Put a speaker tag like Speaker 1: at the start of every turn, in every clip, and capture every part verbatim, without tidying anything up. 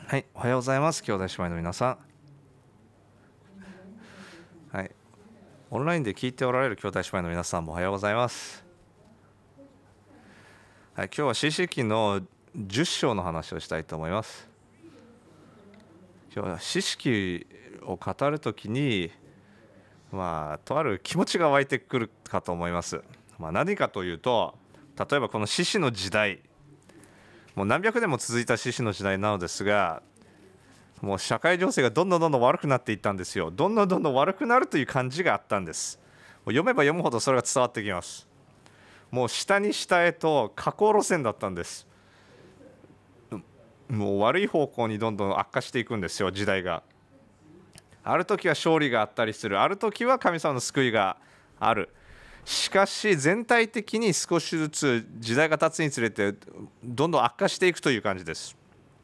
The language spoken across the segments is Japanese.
Speaker 1: はい、おはようございます。兄弟姉妹の皆さん。はい、オンラインで聞いておられる兄弟姉妹の皆さんもおはようございます。はい、今日は詩式のじゅっ章の話をしたいと思います。今日は詩式を語るときに、まあ、とある気持ちが湧いてくるかと思います。まあ、何かというと、例えばこの詩詩の時代、もう何百年も続いた詩詩の時代なのですが、もう社会情勢がどんどんどんどん悪くなっていったんですよ。どんどんどんどん悪くなるという感じがあったんです。もう読めば読むほどそれが伝わってきます。もう下に下へと下降路線だったんです。もう悪い方向にどんどん悪化していくんですよ、時代が。ある時は勝利があったりする、ある時は神様の救いがある。しかし全体的に少しずつ時代が経つにつれてどんどん悪化していくという感じです。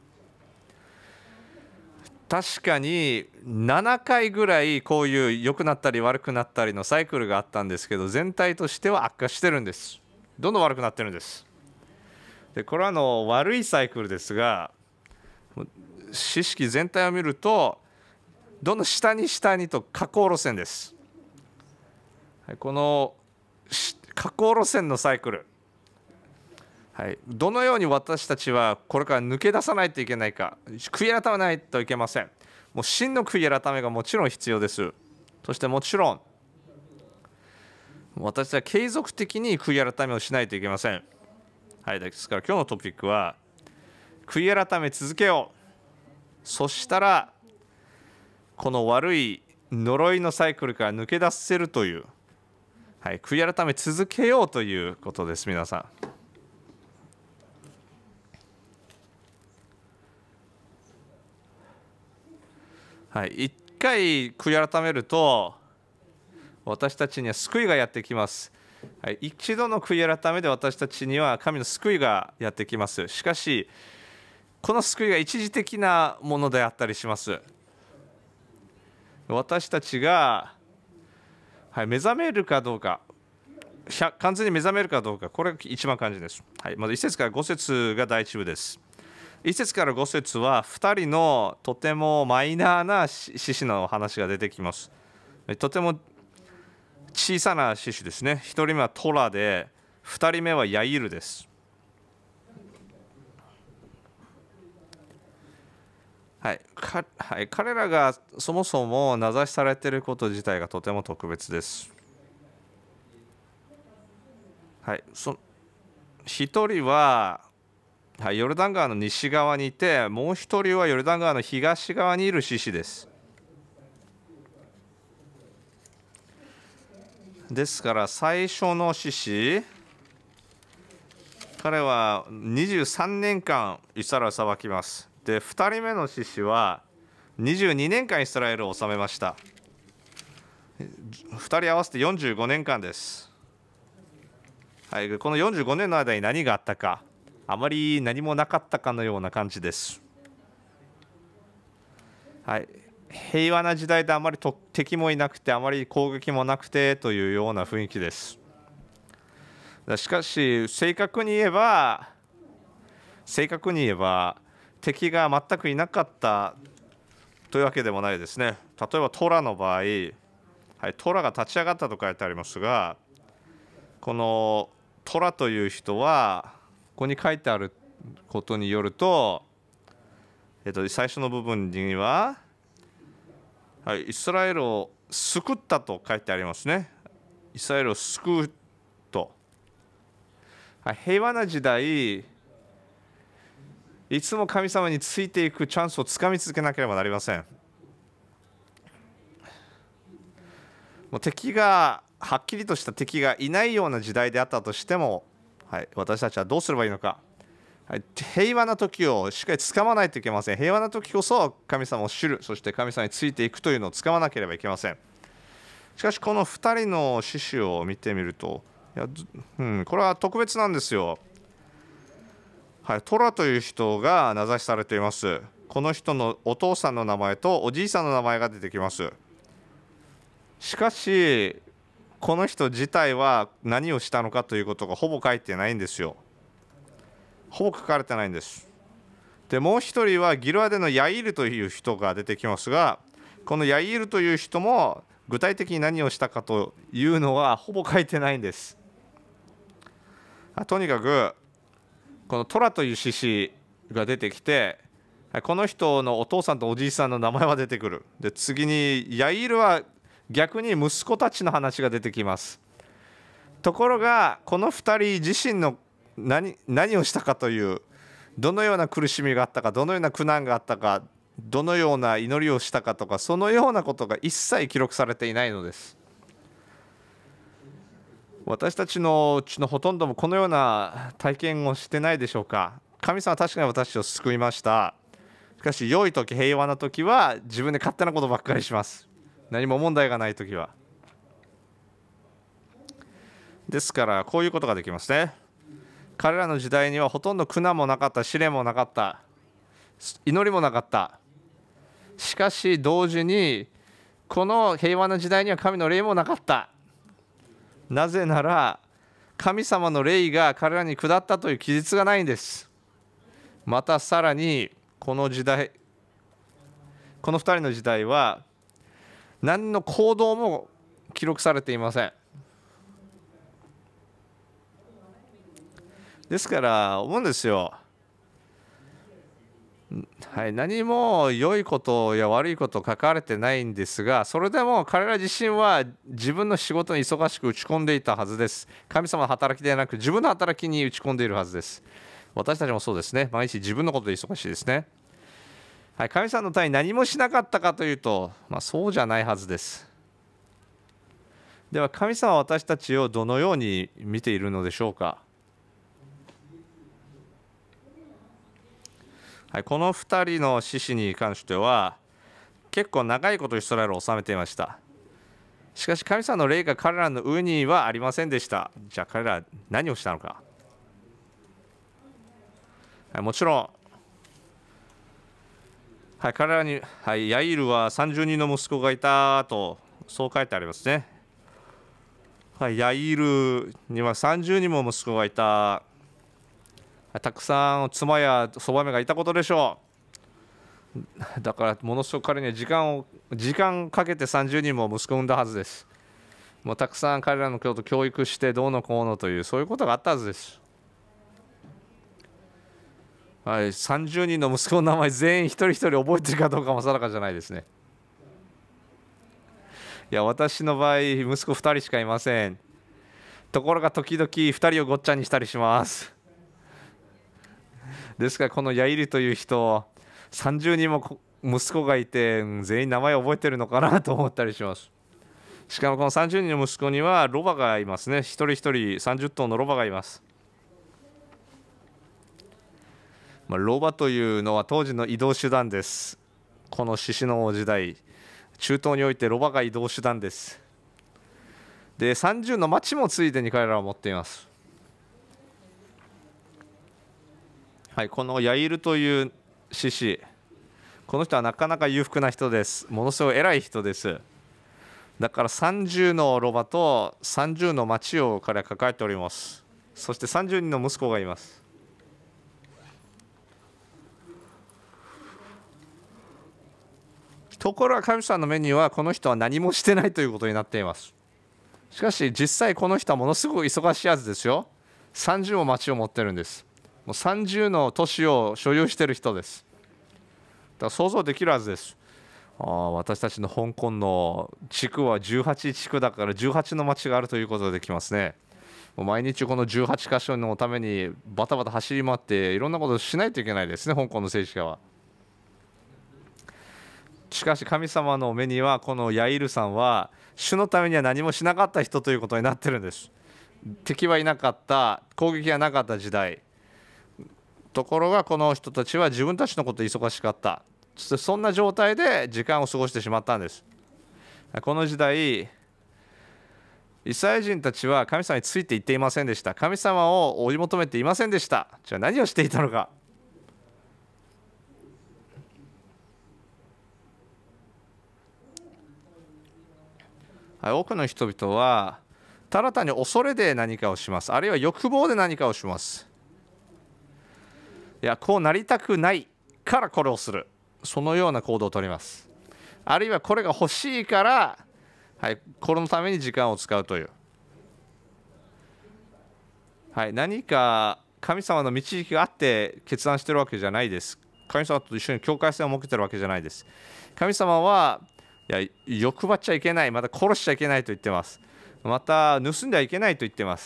Speaker 1: 確かにななかいぐらいこういう良くなったり悪くなったりのサイクルがあったんですけど、全体としては悪化してるんです。どんどん悪くなってるんです。でこれはあの悪いサイクルですが、詩式全体を見るとどんどん下に下にと下降路線です。この下降路線のサイクル、はい、どのように私たちはこれから抜け出さないといけないか、悔い改めないといけません。もう真の悔い改めがもちろん必要です。そしてもちろん私たちは継続的に悔い改めをしないといけません。はい、ですから今日のトピックは悔い改め続けよう。そしたらこの悪い呪いのサイクルから抜け出せるという、はい、悔い改め続けようということです。皆さん、はい、一回悔い改めると私たちには救いがやってきます。はい、一度の悔い改めで私たちには神の救いがやってきます。しかしこの救いが一時的なものであったりします。私たちが、はい、目覚めるかどうか、完全に目覚めるかどうか、これが一番肝心です。はい、まずいち節からご節が第一部です。いち節からご節はふたりのとてもマイナーな獅子の話が出てきます。とても小さな獅子ですね。ひとりめはトラで、ふたりめはヤイルです。はい、かはい、彼らがそもそも名指しされていること自体がとても特別です。はい、そひとりは、はい、ヨルダン川の西側にいて、もうひとりはヨルダン川の東側にいる獅子です。ですから最初の獅子、彼はにじゅうさんねんかんイスラエルを裁きます。でふたりめの獅子はにじゅうにねんかんイスラエルを治めました。ふたり合わせてよんじゅうごねんかんです。はい、このよんじゅうごねんの間に何があったか、あまり何もなかったかのような感じです。はい、平和な時代であまり敵もいなくて、あまり攻撃もなくてというような雰囲気です。しかし正確に言えば正確に言えば敵が全くいなかったというわけでもないですね。例えばトラの場合、はい、トラが立ち上がったと書いてありますが、このトラという人はここに書いてあることによると、えっと、最初の部分には、はい、イスラエルを救ったと書いてありますね。イスラエルを救うと、はい、平和な時代いつも神様についていくチャンスをつかみ続けなければなりません。もう敵がはっきりとした敵がいないような時代であったとしても、はい、私たちはどうすればいいのか、はい、平和な時をしっかりつかまないといけません。平和な時こそ神様を知る、そして神様についていくというのをつかまなければいけません。しかしこのふたりの獅子を見てみると、いや、うん、これは特別なんですよ。はい、トラという人が名指しされています。この人のお父さんの名前とおじいさんの名前が出てきます。しかしこの人自体は何をしたのかということがほぼ書いてないんですよ。ほぼ書かれてないんです。 でもう一人はギルアデのヤイールという人が出てきますが、このヤイールという人も具体的に何をしたかというのはほぼ書いてないんです。とにかくこのトラという獅子が出てきて、この人のお父さんとおじいさんの名前は出てくる。で次にヤイールは逆に息子たちの話が出てきます。ところがこのふたり自身の 何, 何をしたかという、どのような苦しみがあったか、どのような苦難があったか、どのような祈りをしたかとか、そのようなことが一切記録されていないのです。私たちのうちのほとんどもこのような体験をしてないでしょうか。神様は確かに私を救いました。しかし良い時、平和な時は自分で勝手なことばっかりします。何も問題がない時は。ですからこういうことができますね。彼らの時代にはほとんど苦難もなかった、試練もなかった、祈りもなかった。しかし同時にこの平和な時代には神の霊もなかった。なぜなら神様の霊が彼らに下ったという記述がないんです。またさらにこの時代、このふたりの時代は何の行動も記録されていません。ですから思うんですよ、はい、何も良いことや悪いこと書かれてないんですが、それでも彼ら自身は自分の仕事に忙しく打ち込んでいたはずです。神様の働きではなく自分の働きに打ち込んでいるはずです。私たちもそうですね。毎日自分のことで忙しいですね。はい、神様のために何もしなかったかというと、まあ、そうじゃないはずです。では神様は私たちをどのように見ているのでしょうか。はい、このふたりの獅子に関しては結構長いことイスラエルを治めていました。しかし神様の霊が彼らの上にはありませんでした。じゃあ彼らは何をしたのか。はい、もちろん、はい、彼らに、はい、ヤイールはさんじゅうにんの息子がいたと、そう書いてありますね。はい、ヤイールにはさんじゅうにんも息子がいた。たくさん妻やそばめがいたことでしょう。だからものすごく彼には時間を時間かけてさんじゅうにんも息子を産んだはずです。もうたくさん彼らのこと教育してどうのこうのという、そういうことがあったはずです。はい、さんじゅうにんの息子の名前全員一人一人覚えてるかどうかも定かじゃないですね。いや私の場合息子ふたりしかいません。ところが時々ふたりをごっちゃにしたりします。ですからこのヤイルという人さんじゅうにんも息子がいて全員名前を覚えてるのかなと思ったりします。しかもこのさんじゅうにんの息子にはロバがいますね。一人一人さんじゅっとうのロバがいます。まあ、ロバというのは当時の移動手段です。この獅子の時代、中東においてロバが移動手段です。でさんじゅうの町もついでに彼らは持っています。はい、このヤイルという獅子、この人はなかなか裕福な人です。ものすごい偉い人です。だからさんじゅうのロバとさんじゅうの町を彼は抱えております。そしてさんじゅうにんの息子がいます。ところが神様の目にはこの人は何もしてないということになっています。しかし実際この人はものすごく忙しいはずですよ。さんじゅうも町を持ってるんです。もうさんじゅうの都市を所有している人です。だから想像できるはずです。ああ、私たちの香港の地区はじゅうはちちくだからじゅうはちの町があるということができますね。もう毎日このじゅうはちかしょのためにバタバタ走り回っていろんなことをしないといけないですね、香港の政治家は。しかし神様の目にはこのヤイルさんは主のためには何もしなかった人ということになってるんです。敵はいなかった、攻撃がなかった時代。ところがこの人たちは自分たちのことで忙しかった。そしてそんな状態で時間を過ごしてしまったんです。この時代イスラエル人たちは神様についていっていませんでした。神様を追い求めていませんでした。じゃあ何をしていたのか。はい、多くの人々はただ単に恐れで何かをします。あるいは欲望で何かをします。いやこうなりたくないからこれをする、そのような行動をとります。あるいはこれが欲しいから、はい、これのために時間を使うという、はい、何か神様の導きがあって決断しているわけじゃないです。神様と一緒に境界線を設けているわけじゃないです。神様はいや欲張っちゃいけない、また殺しちゃいけないと言ってます。また盗んではいけないと言ってます。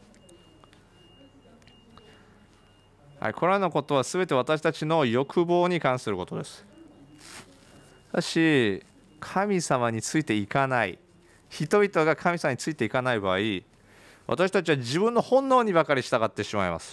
Speaker 1: はい、これらのことはすべて私たちの欲望に関することです。しかし神様についていかない、人々が神様についていかない場合、私たちは自分の本能にばかり従ってしまいます。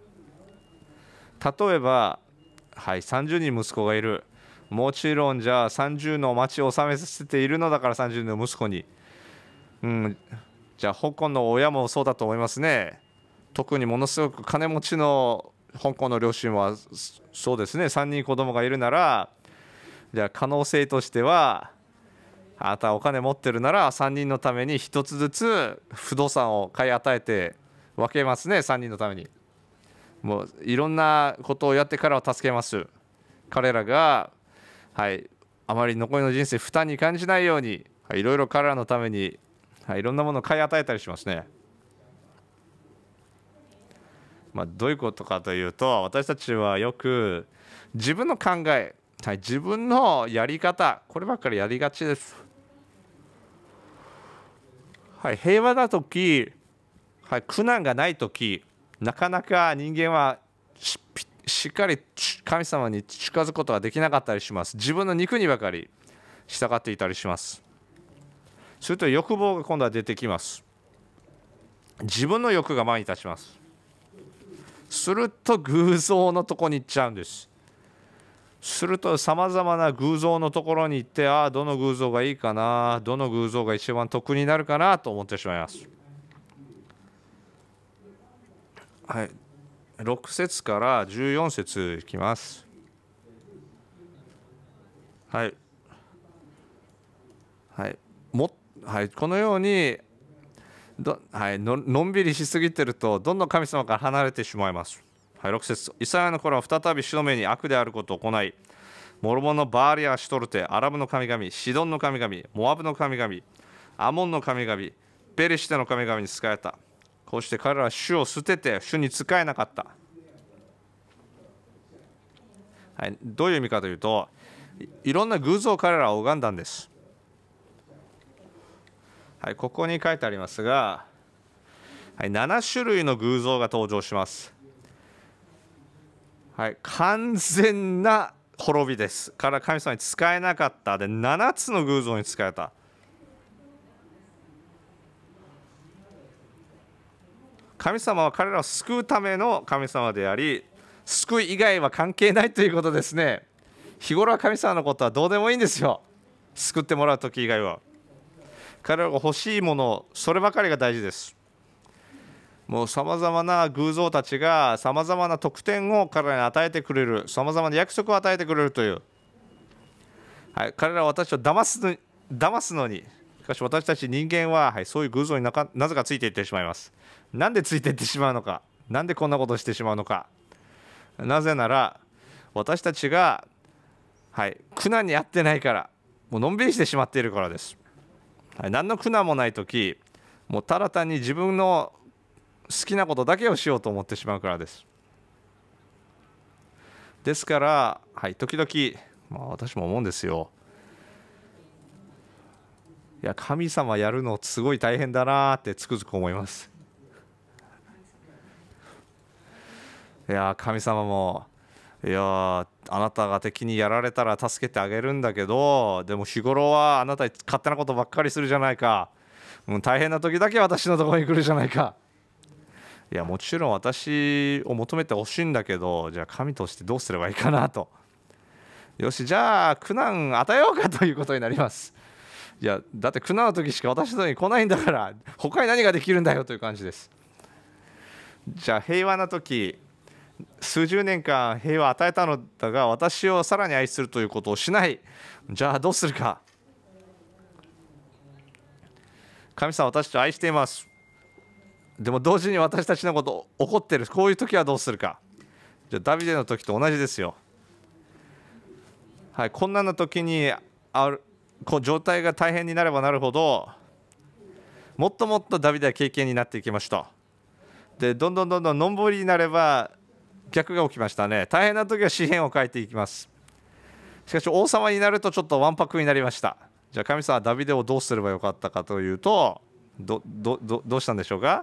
Speaker 1: 例えば、はい、さんじゅうにん息子がいる。もちろんじゃあさんじゅうの町を治めさせているのだからさんじゅうの息子に、うん、じゃあ香港の親もそうだと思いますね。特にものすごく金持ちの香港の両親はそうですね、さんにん子供がいるなら、じゃあ可能性としては、あなたお金持ってるならさんにんのためにひとつずつ不動産を買い与えて分けますね。さんにんのためにもういろんなことをやって彼らを助けます。彼らが、はい、あまり残りの人生負担に感じないように、はい、いろいろ彼らのために、はい、いろんなものを買い与えたりしますね。まあ、どういうことかというと、私たちはよく自分の考え、はい、自分のやり方、こればっかりやりがちです。はい、平和な時、はい、苦難がない時、なかなか人間は し, しっかり神様に近づくことができなかったりします。自分の肉にばかり従っていたりします。すると欲望が今度は出てきます。自分の欲が前に立ちます。すると偶像のところに行っちゃうんです。するとさまざまな偶像のところに行って、ああどの偶像がいいかな、どの偶像が一番得になるかなと思ってしまいます。はい、ろく節からじゅうよん節いきます。はい、はいもはい、このようにど、はい、の, のんびりしすぎてるとどんどん神様から離れてしまいます。はい、ろく節、イスラエルの子らは再び主の目に悪であることを行い、モルモンのバーリア・シュトルテ、アラブの神々、シドンの神々、モアブの神々、アモンの神々、ペリシテの神々に仕えた。こうして彼らは主を捨てて主に仕えなかった。はい、どういう意味かというと、い, いろんな偶像を彼らは拝んだんです。はい、ここに書いてありますが、はい、なな種類の偶像が登場します。はい、完全な滅びです。から神様に仕えなかったでななつの偶像に仕えた。神様は彼らを救うための神様であり、救い以外は関係ないということですね。日頃は神様のことはどうでもいいんですよ。救ってもらう時以外は。彼らが欲しいもの、そればかりが大事です。もうさまざまな偶像たちがさまざまな特典を彼らに与えてくれる、さまざまな約束を与えてくれるという、はい、彼らは私を騙すのに、騙すのに、しかし私たち人間は、はい、そういう偶像になかなぜかついていってしまいます。なんでついていってしまうのか、なんでこんなことをしてしまうのか。なぜなら私たちが、はい、苦難に遭ってないから、もうのんびりしてしまっているからです。はい、何の苦難もないとき、もうただ単に自分の好きなことだけをしようと思ってしまうからです。ですから、はい、時々、まあ、私も思うんですよ。いや、神様やるのすごい大変だなってつくづく思います。いや、神様も、いやあなたが敵にやられたら助けてあげるんだけど、でも日頃はあなた勝手なことばっかりするじゃないか、もう大変な時だけ私のところに来るじゃないか。いや、もちろん私を求めてほしいんだけど、じゃあ神としてどうすればいいかなと。よし、じゃあ苦難与えようかということになります。いや、だって苦難の時しか私のところに来ないんだから、他に何ができるんだよという感じです。じゃあ平和な時、数十年間平和を与えたのだが、私をさらに愛するということをしない。じゃあどうするか。神様は私たちを愛しています。でも同時に私たちのこと怒っている。こういう時はどうするか。じゃあダビデの時と同じですよ。 はい、困難な時にあるこう状態が大変になればなるほど、もっともっとダビデは経験になっていきました。でどんどんどんどんのんぼりになれば逆が起きましたね。大変な時は詩篇を書いていきます。しかし王様になるとちょっとわんぱくになりました。じゃあ神様はダビデをどうすればよかったかというと、どどどどうしたんでしょうか。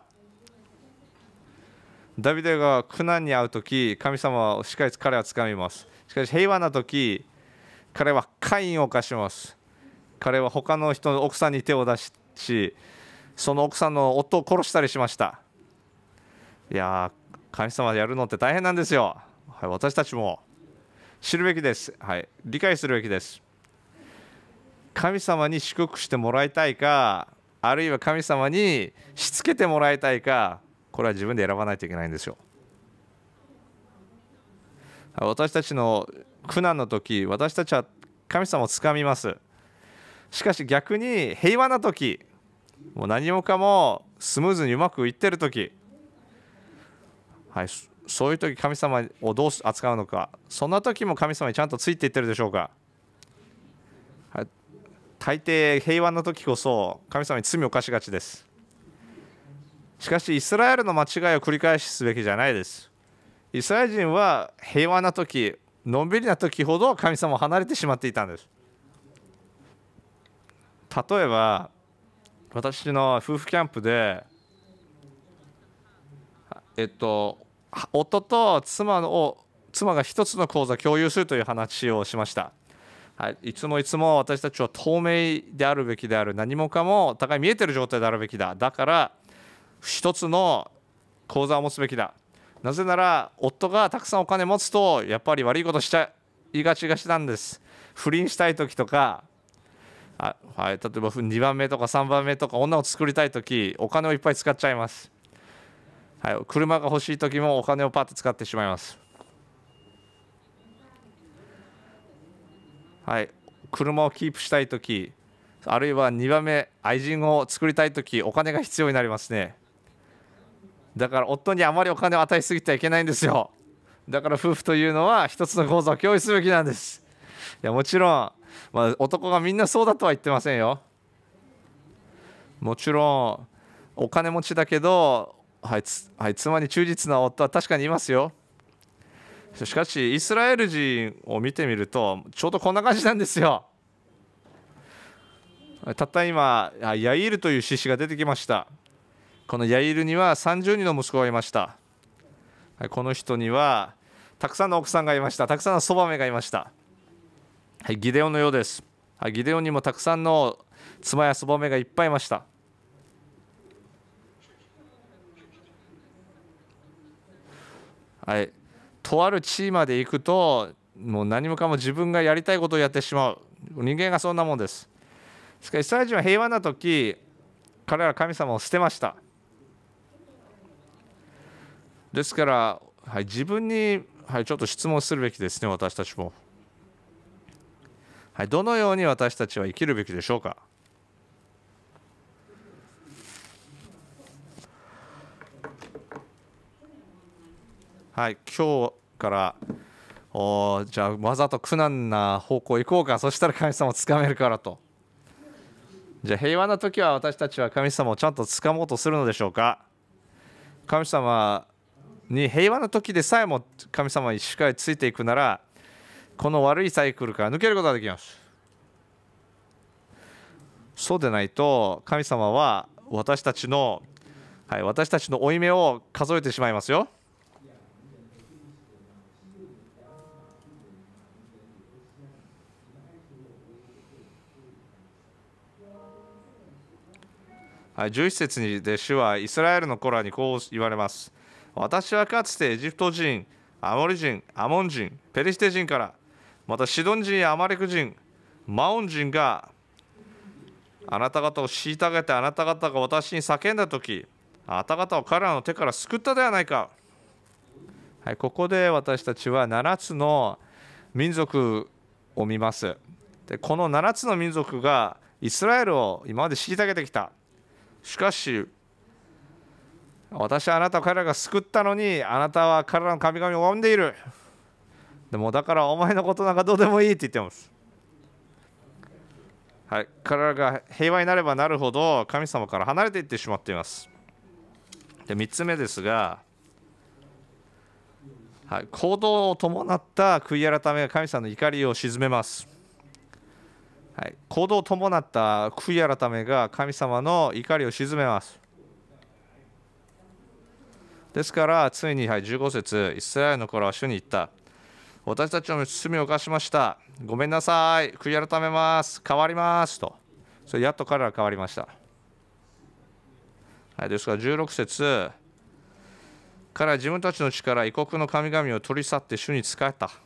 Speaker 1: ダビデが苦難に遭う時、神様はしっかり彼は掴みます。しかし平和な時、彼は姦淫を犯します。彼は他の人の奥さんに手を出し、その奥さんの夫を殺したりしました。いやー、神様やるのって大変なんですよ。はい、私たちも知るべきです。はい、理解するべきです。神様に祝福してもらいたいか、あるいは神様にしつけてもらいたいか、これは自分で選ばないといけないんですよ。私たちの苦難の時、私たちは神様をつかみます。しかし逆に平和な時、もう何もかもスムーズにうまくいってる時、はい、そういう時神様をどう扱うのか、そんな時も神様にちゃんとついていってるでしょうか。はい、大抵平和な時こそ神様に罪を犯しがちです。しかしイスラエルの間違いを繰り返しすべきじゃないです。イスラエル人は平和な時、のんびりな時ほど神様を離れてしまっていたんです。例えば私の夫婦キャンプで、えっと夫と妻の妻が一つの口座を共有するという話をしました。はい、いつもいつも私たちは透明であるべきである。何もかもお互い見えている状態であるべきだ。だから一つの口座を持つべきだ。なぜなら夫がたくさんお金を持つとやっぱり悪いことしちゃいがちがちなんです。不倫したい時とか、あ、はい、例えばにばんめとかさんばんめとか女を作りたい時、お金をいっぱい使っちゃいます。はい、車が欲しい時もお金をパッと使ってしまいます。はい、車をキープしたい時、あるいはにばんめ愛人を作りたい時、お金が必要になりますね。だから夫にあまりお金を与えすぎてはいけないんですよ。だから夫婦というのは一つの口座を共有すべきなんです。いやもちろん、まあ、男がみんなそうだとは言ってませんよ。もちろんお金持ちだけど、はいつはい、妻に忠実な夫は確かにいますよ。しかしイスラエル人を見てみるとちょうどこんな感じなんですよ。たった今ヤイールという獅子が出てきました。このヤイールにはさんじゅうにんの息子がいました。この人にはたくさんの奥さんがいました。たくさんのそばめがいました。はい、ギデオンのようです。はい、ギデオンにもたくさんの妻やそばめがいっぱいいました。はい、とある地位まで行くともう何もかも自分がやりたいことをやってしまう。人間がそんなもんです。しかしイスラエル人は平和な時、彼らは神様を捨てました。ですから、はい、自分に、はい、ちょっと質問するべきですね。私たちも、はい、どのように私たちは生きるべきでしょうか。はい、今日からおじゃあわざと苦難な方向行こうか。そしたら神様をつかめるからと。じゃあ平和な時は私たちは神様をちゃんとつかもうとするのでしょうか。神様に平和な時でさえも神様にしっかりついていくなら、この悪いサイクルから抜けることができます。そうでないと神様は私たちの、はい、私たちの負い目を数えてしまいますよ。はい、じゅういち節にで主はイスラエルの子らにこう言われます。私はかつてエジプト人、アモリ人、アモン人、ペリシテ人から、またシドン人やアマレク人、マオン人があなた方を虐げて、あなた方が私に叫んだとき、あなた方を彼らの手から救ったではないか。はい、ここで私たちはななつの民族を見ます。でこのななつの民族がイスラエルを今まで虐げてきた。しかし私はあなたを彼らが救ったのに、あなたは彼らの神々を拝んでいる。 でもだからお前のことなんかどうでもいいって言ってます。はい、彼らが平和になればなるほど神様から離れていってしまっています。でみっつめですが、はい、行動を伴った悔い改めが神様の怒りを鎮めます。はい、行動を伴った悔い改めが神様の怒りを鎮めます。ですからついに、はい、じゅうご節、イスラエルの子らは主に言った。私たちの罪を犯しました。ごめんなさい。悔い改めます。変わりますと。それやっと彼らは変わりました。はい、ですからじゅうろく節、彼らは自分たちの力、異国の神々を取り去って主に仕えた。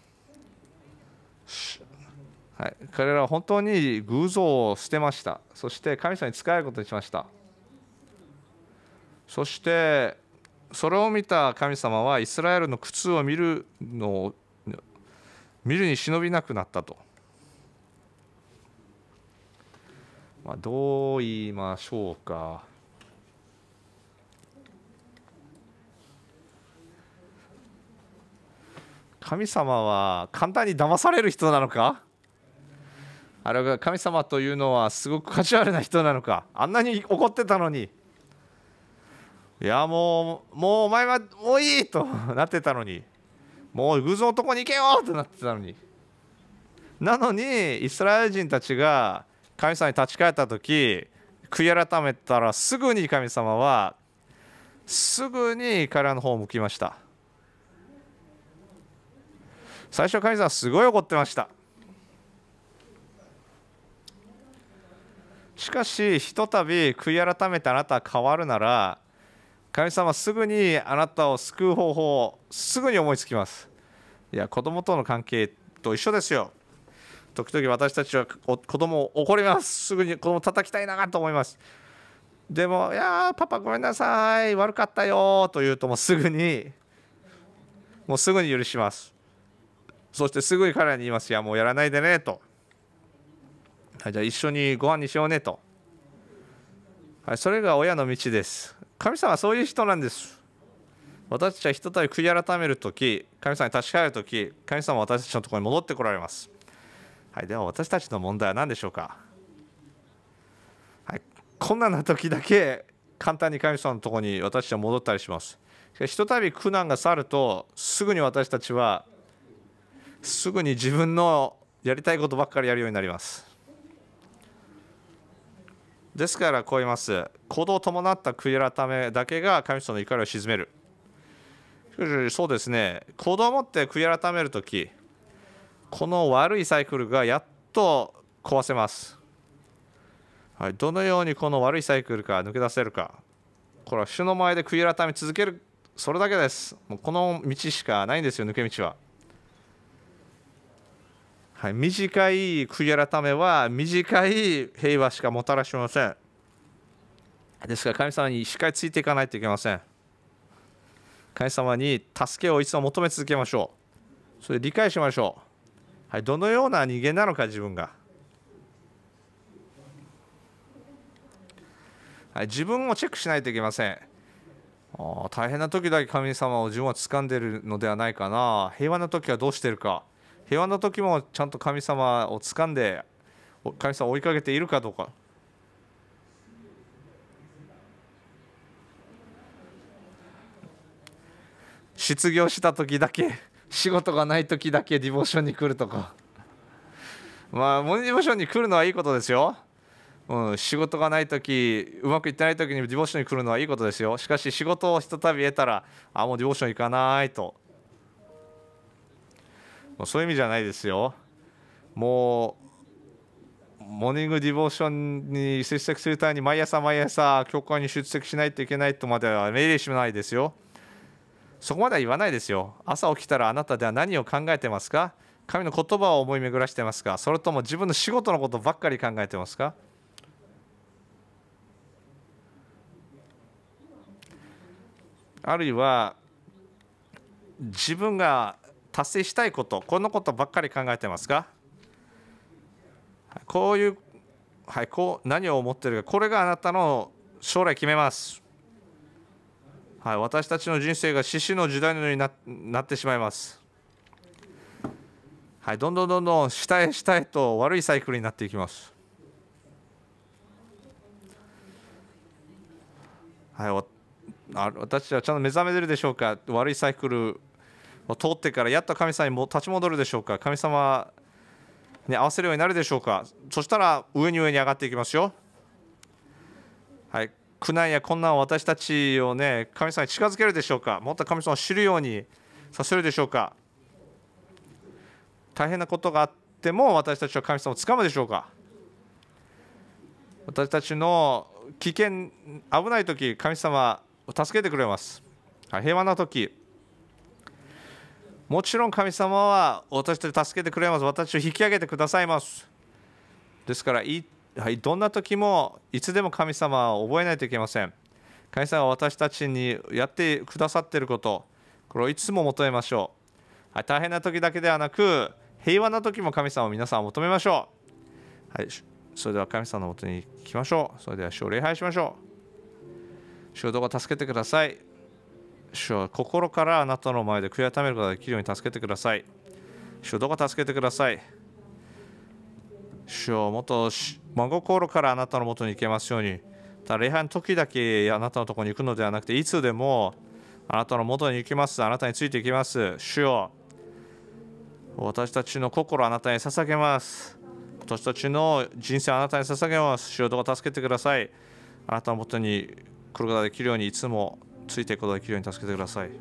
Speaker 1: はい、彼らは本当に偶像を捨てました。そして神様に仕えることにしました。そしてそれを見た神様はイスラエルの苦痛を見るのを見るに忍びなくなったと。まあ、どう言いましょうか。神様は簡単に騙される人なのか、あれが神様というのはすごくカジュアルな人なのか。あんなに怒ってたのに、いやもうもうお前はもういいとなってたのに、もう偶像のとこに行けよとなってたのに、なのにイスラエル人たちが神様に立ち返った時、悔い改めたらすぐに神様はすぐに彼らの方を向きました。最初神様はすごい怒ってました。しかしひとたび悔い改めてあなたは変わるなら、神様はすぐにあなたを救う方法をすぐに思いつきます。いや子供との関係と一緒ですよ。時々私たちは子供を怒ります。すぐに子供を叩きたいなと思います。でも、いやパパごめんなさい、悪かったよと言うと、もうすぐにもうすぐに許します。そしてすぐに彼らに言います。いやもうやらないでねと、はい、じゃあ一緒にご飯にしようねと、はい、それが親の道です。神様はそういう人なんです。私たちはひとたび悔い改めるとき、神様に立ち返るとき、神様は私たちのところに戻ってこられます。はい、では私たちの問題は何でしょうか。はい、困難な時だけ簡単に神様のところに私たちは戻ったりします。しかしひとたび苦難が去ると、すぐに私たちはすぐに自分のやりたいことばっかりやるようになります。ですからこう言います。行動を伴った悔い改めだけが神様の怒りを鎮める。そうですね、行動を持って悔い改めるとき、この悪いサイクルがやっと壊せます。はい、どのようにこの悪いサイクルから抜け出せるか、これは主の前で悔い改め続ける、それだけです。もうこの道しかないんですよ、抜け道は。はい、短い悔い改めは短い平和しかもたらしません。ですから神様にしっかりついていかないといけません。神様に助けをいつも求め続けましょう。それで理解しましょう。はい、どのような人間なのか自分が、はい、自分をチェックしないといけません。あ大変な時だけ神様を自分は掴んでいるのではないかな。平和な時はどうしているか。平和な時もちゃんと神様を掴んで神様を追いかけているかどうか。失業した時だけ、仕事がない時だけディボーションに来るとか、まあモディボーションに来るのはいいことですよ。うん、仕事がない時、うまくいってない時にディボーションに来るのはいいことですよ。しかし仕事をひとたび得たら、あもうディボーション行かないと、もうそういう意味じゃないですよ。もうモーニングディボーションに出席するために毎朝毎朝教会に出席しないといけないとまでは命令しないですよ。そこまでは言わないですよ。朝起きたらあなたでは何を考えてますか。神の言葉を思い巡らしてますか、それとも自分の仕事のことばっかり考えてますか。あるいは自分が達成したいこと、このことばっかり考えてますか。こういう、はい、こう何を思っているか、これがあなたの将来決めます。はい、私たちの人生が死死の時代のように な, なってしまいます。 はい、どんどんどんどん下へ下へと悪いサイクルになっていきます。はい、あ私はちゃんと目覚めてるでしょうか。悪いサイクルを通ってからやっと神様にも立ち戻るでしょうか。神様に合わせるようになるでしょうか。そしたら上に上に上がっていきますよ。はい、苦難や困難を私たちをね、神様に近づけるでしょうか。もっと神様を知るようにさせるでしょうか。大変なことがあっても私たちは神様をつかむでしょうか。私たちの危険、危ない時、神様を助けてくれます。平和な時、もちろん神様は私たちを助けてくれます。私を引き上げてくださいます。ですからいい、はい、どんな時もいつでも神様を覚えないといけません。神様は私たちにやってくださっていること、これをいつも求めましょう。はい、大変な時だけではなく、平和な時も神様を皆さん求めましょう。はい、それでは神様のもとに行きましょう。それでは主を礼拝しましょう。主をどうか助けてください。主は心からあなたの前で悔い改めることができるように助けてください。主をどうか助けてください。主をもっと真心からあなたのもとに行けますように。ただ礼拝の時だけあなたのところに行くのではなくて、いつでもあなたのもとに行きます。あなたについていきます。主よ、私たちの心をあなたに捧げます。私たちの人生をあなたに捧げます。主をどうか助けてください。あなたのもとに来ることができるように、いつもついていくことができるように助けてください。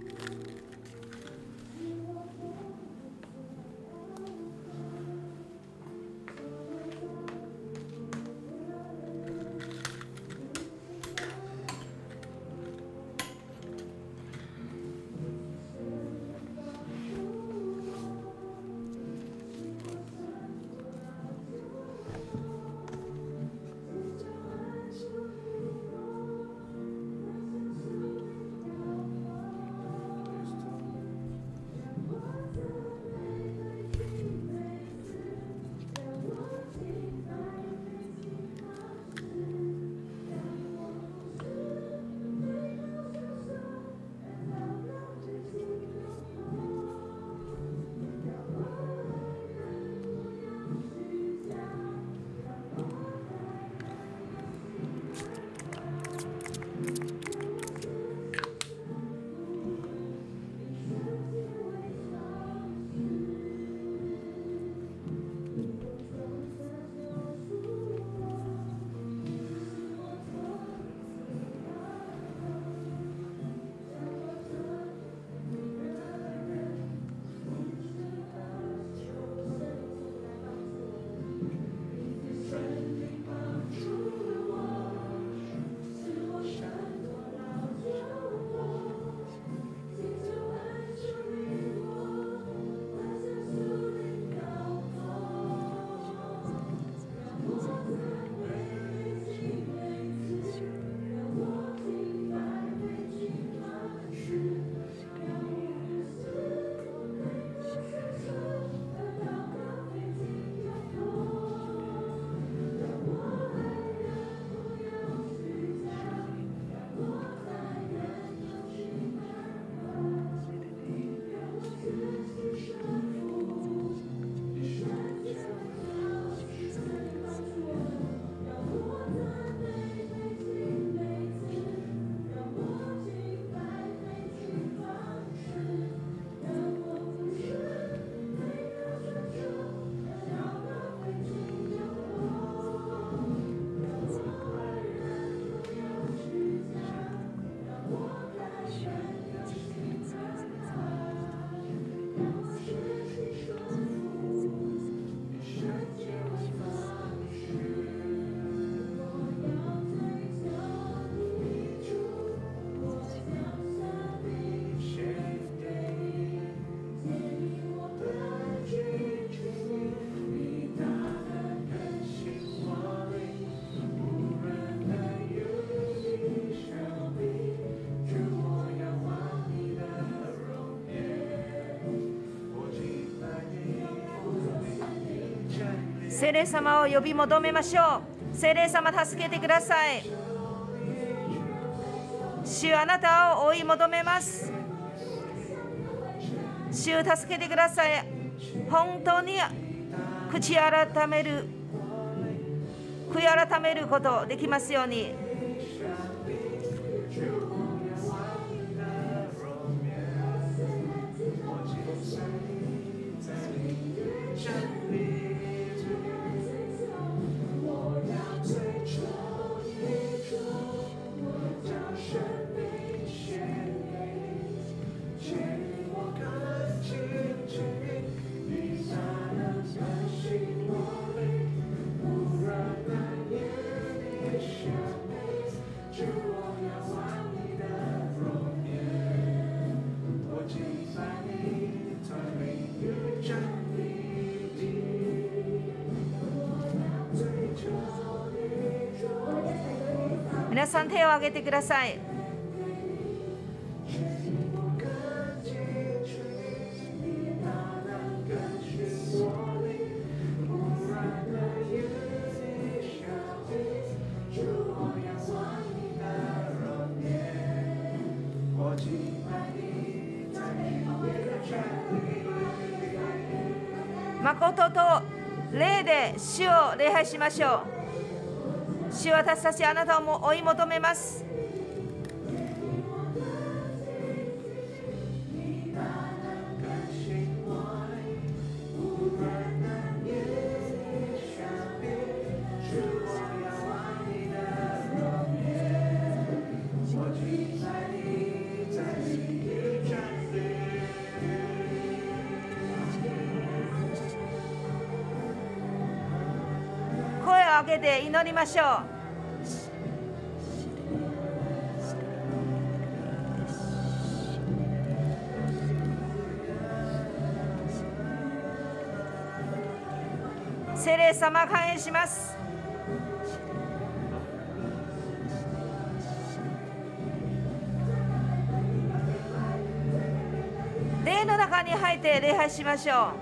Speaker 2: 聖霊様を呼び求めましょう。聖霊様、助けてください。主、あなたを追い求めます。主、助けてください。 本当に口改める、悔い改めることできますように。皆さん手を挙げてください。誠と霊で主を礼拝しましょう。主は私たちあなたをも追い求めます。声を上げて祈りましょう。聖霊様、感謝します。霊の中に入って礼拝しましょう。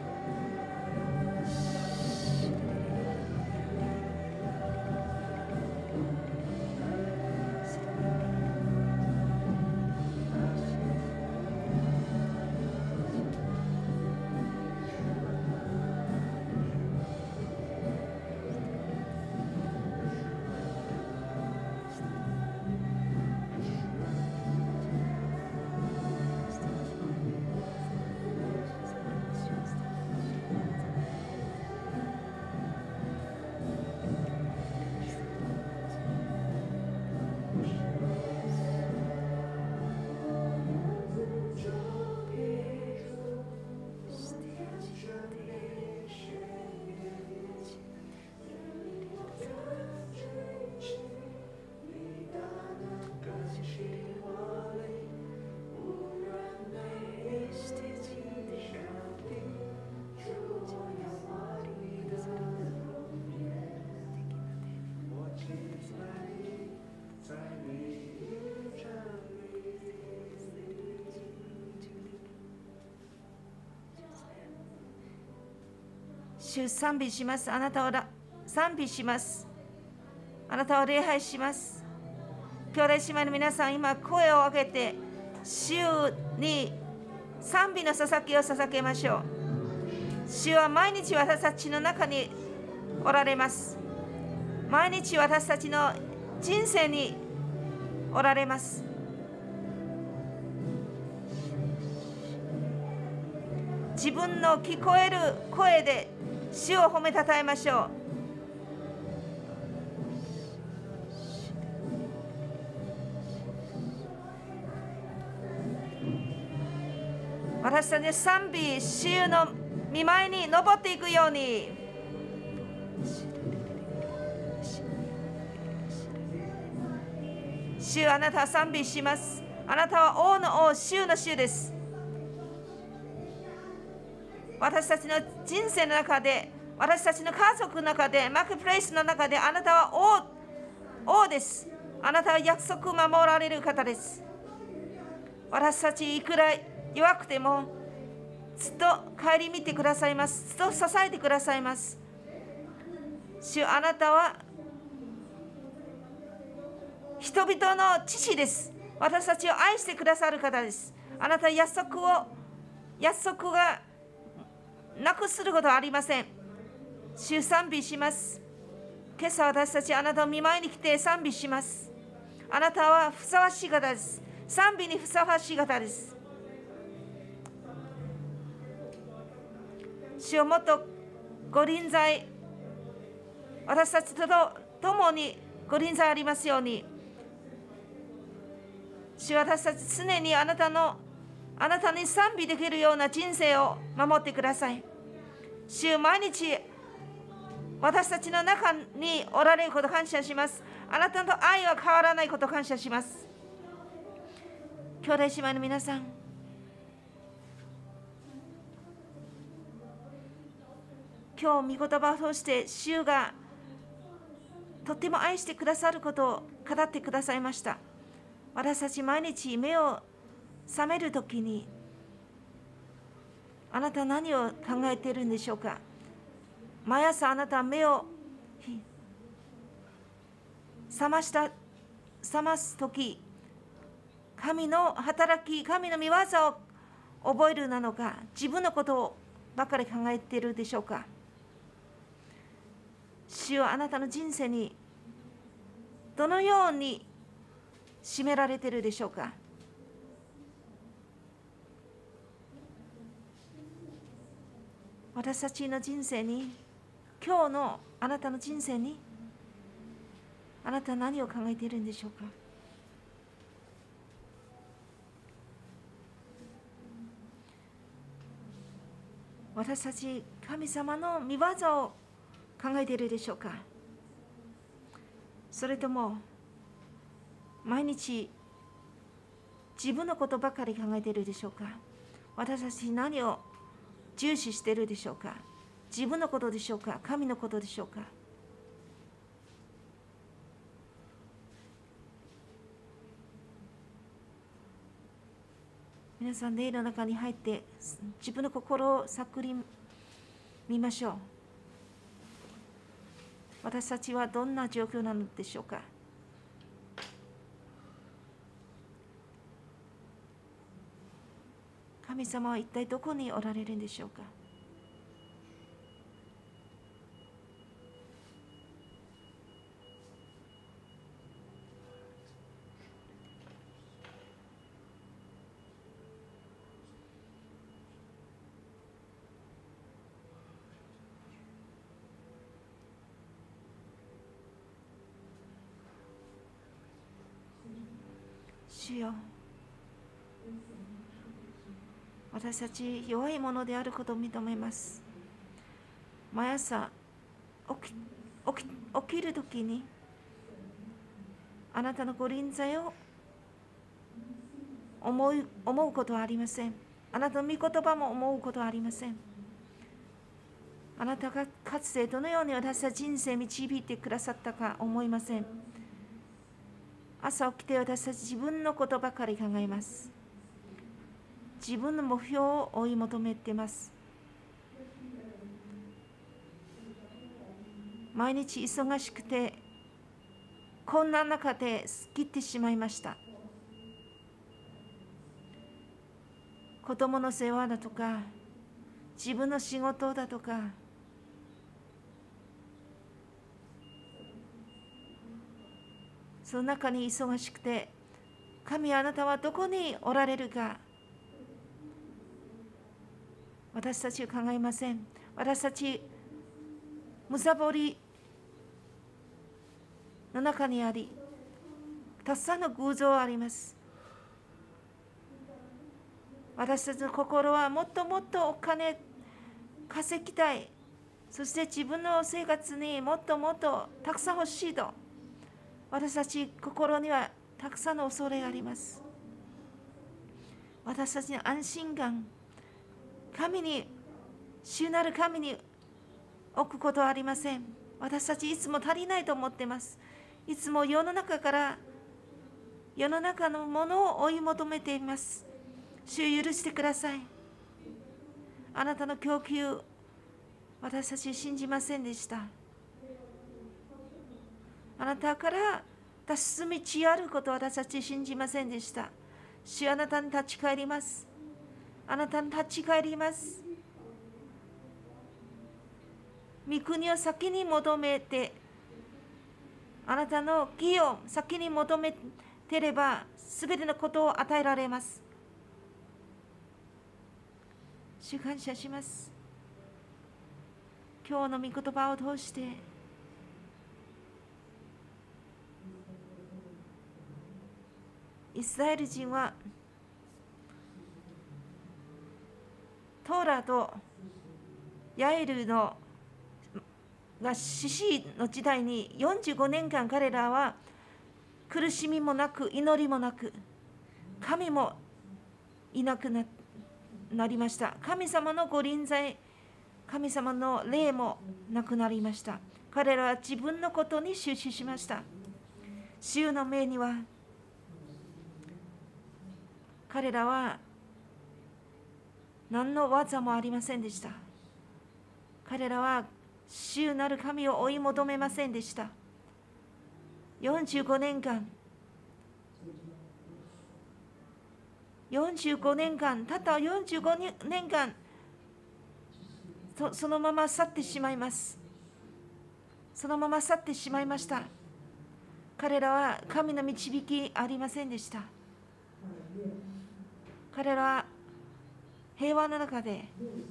Speaker 2: 主賛美します。あなたを賛美します。あなたを礼拝します。兄弟姉妹の皆さん、今声を上げて主に賛美の捧げを捧げましょう。主は毎日私たちの中におられます。毎日私たちの人生におられます。自分の聞こえる声で主を褒めたたえましょう。私たちの賛美、主の御前に登っていくように。主、あなたは賛美します。あなたは王の王、主の主です。私たちの人生の中で、私たちの家族の中で、マーケットプレイスの中で、あなたは王、王です。あなたは約束を守られる方です。私たちいくら弱くても、ずっと顧みてくださいます。ずっと支えてくださいます。主、あなたは人々の父です。私たちを愛してくださる方です。あなたは約束を、約束がなくすることはありません。主賛美します。今朝私たちあなたを見舞いに来て賛美します。あなたはふさわしい方です。賛美にふさわしい方です。主をもっとご臨在、私たちと共にご臨在ありますように。主は私たち常にあなたのあなたに賛美できるような人生を守ってください。主、毎日私たちの中におられることを感謝します。あなたの愛は変わらないことを感謝します。兄弟姉妹の皆さん、今日御言葉を通して主がとっても愛してくださることを語ってくださいました。私たち毎日目を覚めるときにあなたは何を考えているんでしょうか。毎朝あなたは目を覚ました覚ますとき、神の働き、神の御業を覚えるなのか、自分のことばかり考えているでしょうか。主はあなたの人生にどのように占められているでしょうか。私たちの人生に、今日のあなたの人生に、あなたは何を考えているんでしょうか。私たち神様の御業を考えているでしょうか。それとも毎日自分のことばかり考えているでしょうか。私たち何を重視しているでしょうか。自分のことでしょうか、神のことでしょうか。皆さん、霊の中に入って自分の心を探り見ましょう。私たちはどんな状況なのでしょうか。神様は一体どこにおられるんでしょうか。主よ、私たち弱いものであることを認めます。毎朝起き、起き、起きるときにあなたのご臨在を思い、思うことはありません。あなたの御言葉も思うことはありません。あなたがかつてどのように私たち人生を導いてくださったか思いません。朝起きて私たち自分のことばかり考えます。自分の目標を追い求めています。毎日忙しくてこんな中で切ってしまいました。子供の世話だとか自分の仕事だとかその中に忙しくて、神あなたはどこにおられるか私たちは考えません。私たちむさぼりの中にあり、たくさんの偶像があります。私たちの心はもっともっとお金稼ぎたい、そして自分の生活にもっともっとたくさん欲しいと、私たち心にはたくさんの恐れがあります。私たちの安心感、神に、主なる神に置くことはありません。私たちいつも足りないと思っています。いつも世の中から世の中のものを追い求めています。主、許してください。あなたの供給、私たち信じませんでした。あなたから脱出道あることを私たち信じませんでした。主、あなたに立ち返ります。あなたに立ち返ります。 御国を先に求めて、あなたの義を先に求めてれば、すべてのことを与えられます。主、感謝します。今日の御言葉を通して、イスラエル人はトーラとヤエルのが獅子の時代によんじゅうごねんかん彼らは苦しみもなく祈りもなく神もいなく な, なりました。神様のご臨在、神様の霊もなくなりました。彼らは自分のことに集中しました。主の目には彼らは何の技もありませんでした。彼らは主なる神を追い求めませんでした。よんじゅうごねんかん、よんじゅうごねんかん、たったよんじゅうごねんかん、そ, そのまま去ってしまいます。そのまま去ってしまいました。彼らは神の導きありませんでした。彼らは平和の中で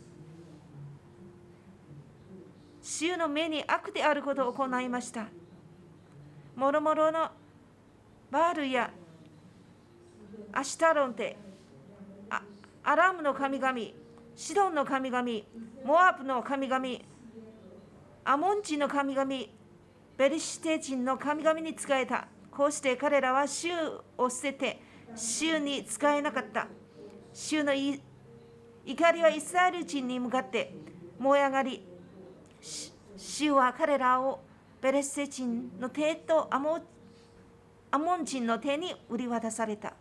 Speaker 2: 主の目に悪であることを行いました。もろもろのバールやアシュタロンテ、アアラムの神々、シドンの神々、モアブの神々、アモン人の神々、ベリシテ人の神々に仕えた。こうして彼らは主を捨てて主に仕えなかった。主の怒りはイスラエル人に向かって燃え上がり、主は彼らをベレステ人の手とアモアモン人の手に売り渡された。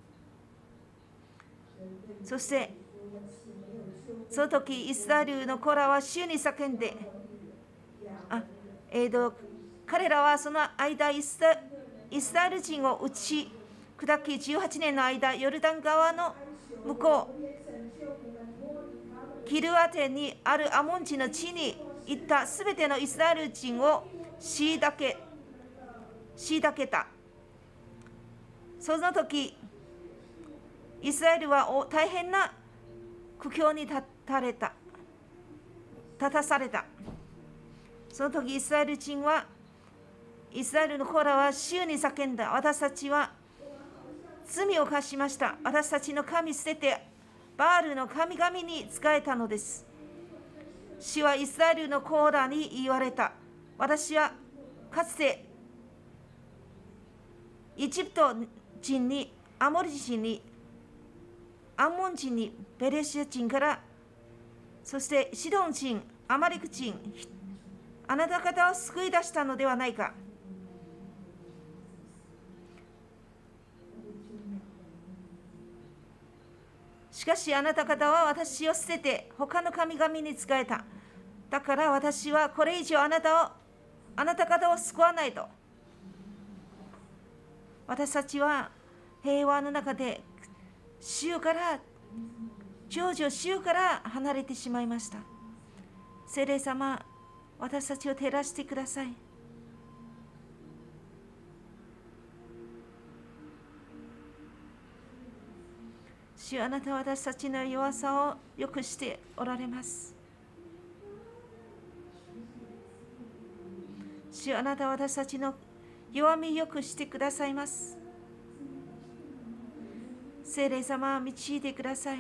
Speaker 2: そしてその時イスラエルの子らは主に叫んで、あ、えーと、彼らはその間イスライスラエル人を打ち砕きじゅうはちねんの間ヨルダン川の向こうキルアテにあるアモン人の地に行ったすべてのイスラエル人を虐げ虐げた。その時イスラエルは大変な苦境に立たれた立たされた。その時イスラエル人はイスラエルの子らは主に叫んだ。私たちは罪を犯しました。私たちの神捨ててバールの神々に仕えたのです。主はイスラエルの子らに言われた。私はかつてエジプト人にアモリ人にアンモン人にペレシア人からそしてシドン人アマレク人あなた方を救い出したのではないか。しかしあなた方は私を捨てて他の神々に仕えた。だから私はこれ以上あなたをあなた方を救わないと。私たちは平和の中で主から徐々主から離れてしまいました。聖霊様、私たちを照らしてください。主、あなたは私たちの弱さをよくしておられます。主、あなたは私たちの弱みをよくしてくださいます。聖霊様、導いてください。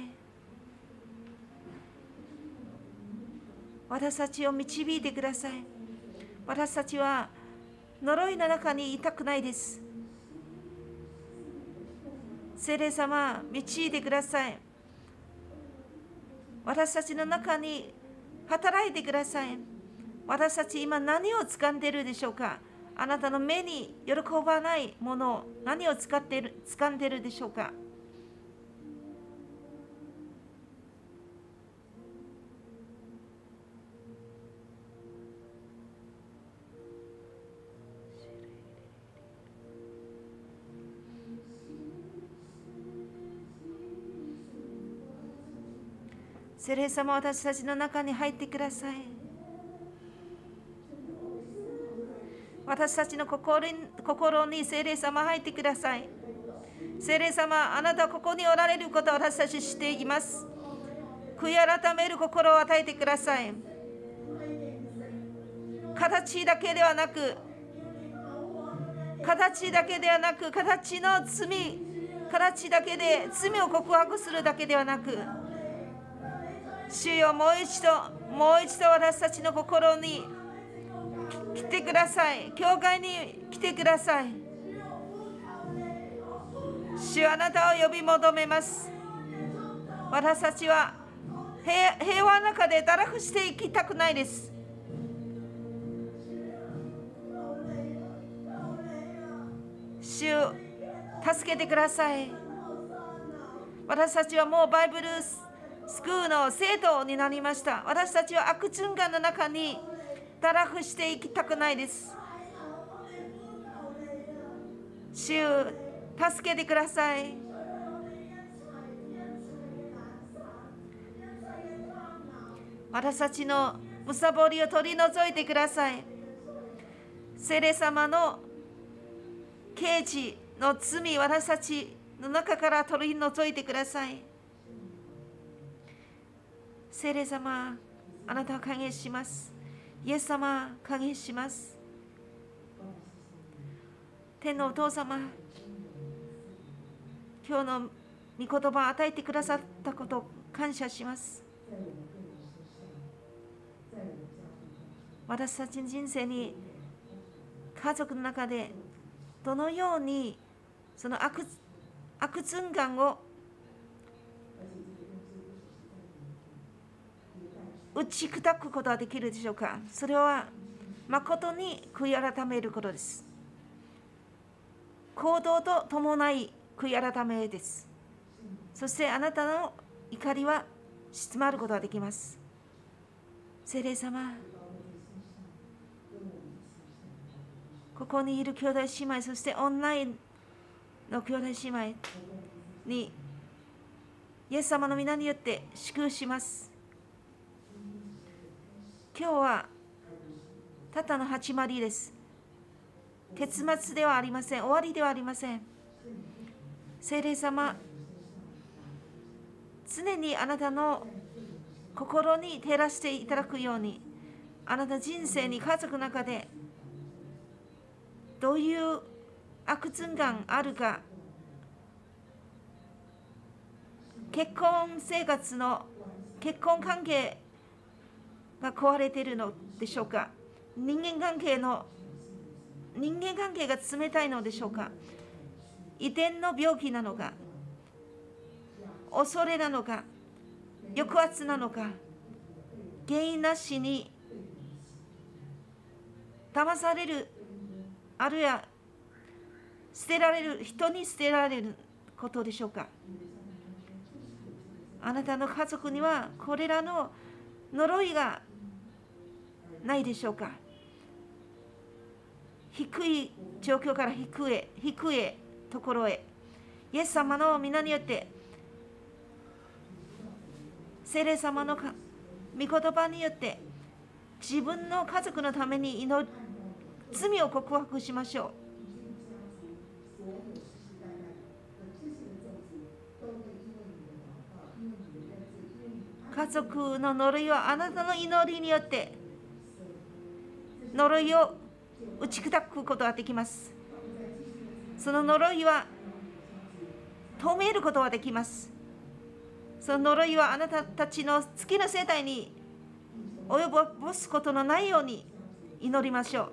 Speaker 2: 私たちを導いてください。私たちは呪いの中にいたくないです。聖霊様、導いてください。私たちの中に働いてください。私たち今何を掴んでいるでしょうか。あなたの目に喜ばないものを何を使っている掴んでいるでしょうか。聖霊様、私たちの中に入ってください。 私たちの心に、心に聖霊様入ってください。聖霊様、あなたはここにおられることを私たち知っています。悔い改める心を与えてください。形だけではなく、形だけではなく、形の罪、形だけで罪を告白するだけではなく、主よ、もう一度、もう一度私たちの心に来てください。教会に来てください。主、あなたを呼び求めます。私たちは 平, 平和の中で堕落していきたくないです。主、助けてください。私たちはもうバイブルスクールの生徒になりました。私たちは悪循環の中に堕落していきたくないです。主、助けてください。私たちのむさぼりを取り除いてください。聖霊様の啓示の罪、私たちの中から取り除いてください。聖霊様、あなたを歓迎します。イエス様、歓迎します。天のお父様、今日の御言葉を与えてくださったことを感謝します。私たちの人生に家族の中でどのようにその 悪, 悪循環を打ち砕くことができるでしょうか。それは誠に悔い改めることです。行動と伴い悔い改めです。そしてあなたの怒りは静まることができます。聖霊様、ここにいる兄弟姉妹、そしてオンラインの兄弟姉妹にイエス様の皆によって祝福します。今日はただの始まりです。結末ではありません。終わりではありません。聖霊様、常にあなたの心に照らしていただくように、あなた人生に家族の中でどういう悪循環あるか、結婚生活の結婚関係が壊れているのでしょうか。人間関係の人間関係が冷たいのでしょうか。遺伝の病気なのか、恐れなのか、抑圧なのか、原因なしに騙される、あるいは捨てられる、人に捨てられることでしょうか。あなたの家族にはこれらの呪いがないでしょうか。低い状況から低い低いところへ、イエス様の皆によって聖霊様の御言葉によって自分の家族のために祈る、罪を告白しましょう。家族の呪いはあなたの祈りによって呪いを打ち砕くことができます。その呪いは止めることができます。その呪いはあなたたちの月の世帯に及ぼすことのないように祈りましょう。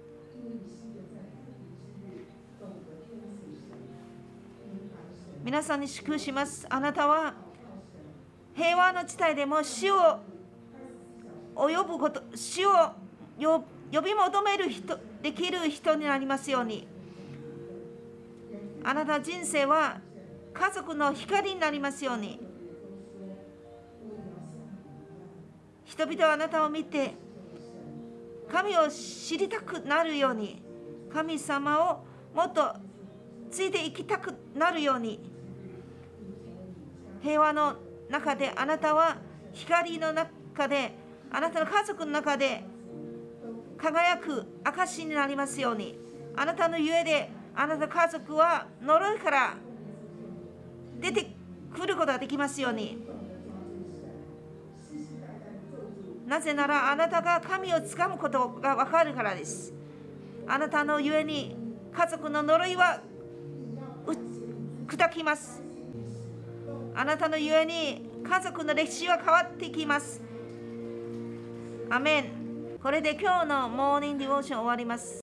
Speaker 2: 皆さんに祝福します。あなたは平和の地帯でも死を及ぶこと、死を呼び求める人、できる人になりますように。あなた人生は家族の光になりますように。人々はあなたを見て神を知りたくなるように、神様をもっとついていきたくなるように、平和の中であなたは光の中で、あなたの家族の中で輝く証になりますように。あなたのゆえであなた家族は呪いから出てくることができますように。なぜならあなたが神をつかむことが分かるからです。あなたのゆえに家族の呪いは砕きます。あなたのゆえに家族の歴史は変わってきます。アメン。これで今日のモーニングディボーション終わります。